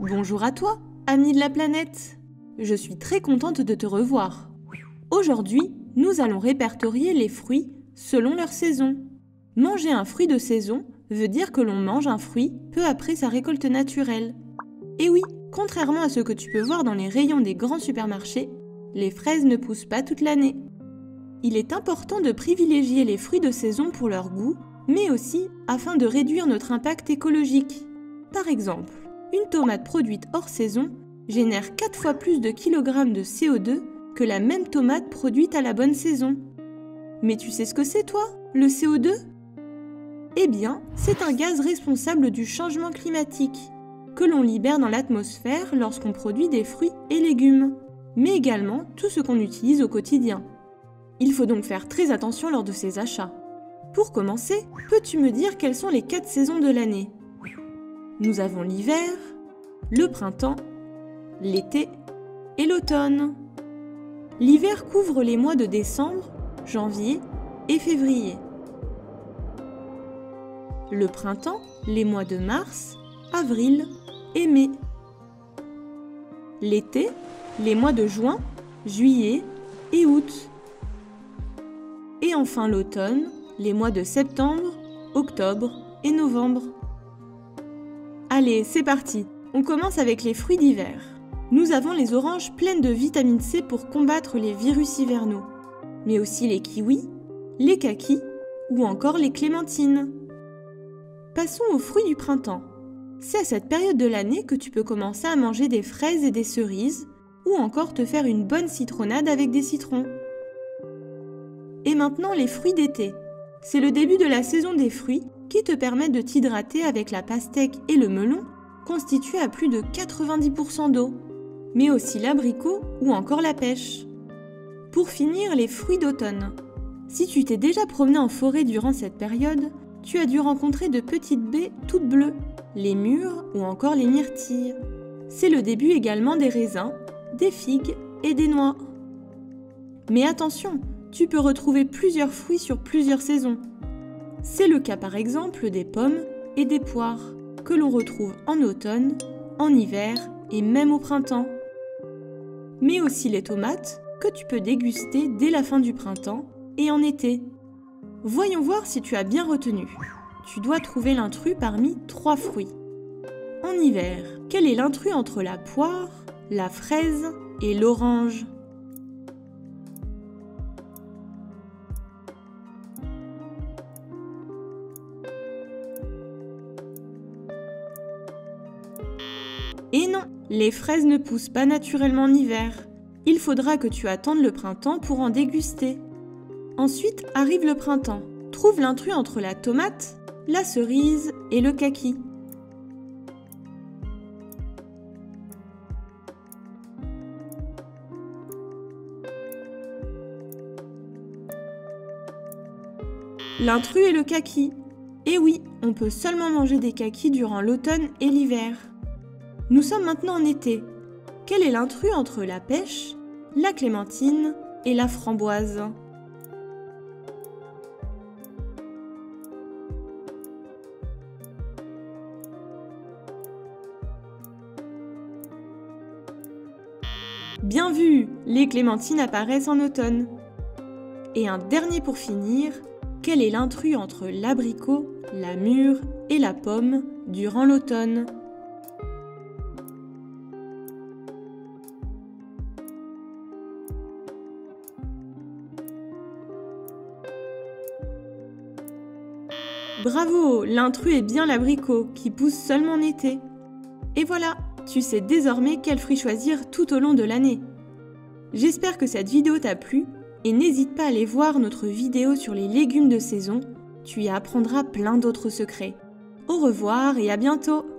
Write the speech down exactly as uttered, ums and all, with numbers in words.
Bonjour à toi, ami de la planète. Je suis très contente de te revoir. Aujourd'hui, nous allons répertorier les fruits selon leur saison. Manger un fruit de saison veut dire que l'on mange un fruit peu après sa récolte naturelle. Et oui, contrairement à ce que tu peux voir dans les rayons des grands supermarchés, les fraises ne poussent pas toute l'année. Il est important de privilégier les fruits de saison pour leur goût, mais aussi afin de réduire notre impact écologique. Par exemple, une tomate produite hors saison génère quatre fois plus de kilogrammes de C O deux que la même tomate produite à la bonne saison. Mais tu sais ce que c'est toi, le C O deux ? Eh bien, c'est un gaz responsable du changement climatique, que l'on libère dans l'atmosphère lorsqu'on produit des fruits et légumes, mais également tout ce qu'on utilise au quotidien. Il faut donc faire très attention lors de ces achats. Pour commencer, peux-tu me dire quelles sont les quatre saisons de l'année ? Nous avons l'hiver, le printemps, l'été et l'automne. L'hiver couvre les mois de décembre, janvier et février. Le printemps, les mois de mars, avril et mai. L'été, les mois de juin, juillet et août. Et enfin l'automne, les mois de septembre, octobre et novembre. Allez, c'est parti, on commence avec les fruits d'hiver. Nous avons les oranges pleines de vitamine C pour combattre les virus hivernaux, mais aussi les kiwis, les kakis ou encore les clémentines. Passons aux fruits du printemps. C'est à cette période de l'année que tu peux commencer à manger des fraises et des cerises, ou encore te faire une bonne citronnade avec des citrons. Et maintenant les fruits d'été. C'est le début de la saison des fruits qui te permet de t'hydrater avec la pastèque et le melon, constitués à plus de quatre-vingt-dix pour cent d'eau, mais aussi l'abricot ou encore la pêche. Pour finir, les fruits d'automne. Si tu t'es déjà promené en forêt durant cette période, tu as dû rencontrer de petites baies toutes bleues, les mûres ou encore les myrtilles. C'est le début également des raisins, des figues et des noix. Mais attention, tu peux retrouver plusieurs fruits sur plusieurs saisons. C'est le cas par exemple des pommes et des poires, que l'on retrouve en automne, en hiver et même au printemps. Mais aussi les tomates, que tu peux déguster dès la fin du printemps et en été. Voyons voir si tu as bien retenu. Tu dois trouver l'intrus parmi trois fruits. En hiver, quel est l'intrus entre la poire, la fraise et l'orange ? Et non, les fraises ne poussent pas naturellement en hiver. Il faudra que tu attendes le printemps pour en déguster. Ensuite arrive le printemps. Trouve l'intrus entre la tomate, la cerise et le kaki. L'intrus est le kaki. Et oui, on peut seulement manger des kakis durant l'automne et l'hiver. Nous sommes maintenant en été. Quel est l'intrus entre la pêche, la clémentine et la framboise ? Bien vu, les clémentines apparaissent en automne. Et un dernier pour finir, quel est l'intrus entre l'abricot, la mûre et la pomme durant l'automne ? Bravo, l'intrus est bien l'abricot, qui pousse seulement en été. Et voilà, tu sais désormais quel fruit choisir tout au long de l'année. J'espère que cette vidéo t'a plu, et n'hésite pas à aller voir notre vidéo sur les légumes de saison, tu y apprendras plein d'autres secrets. Au revoir et à bientôt!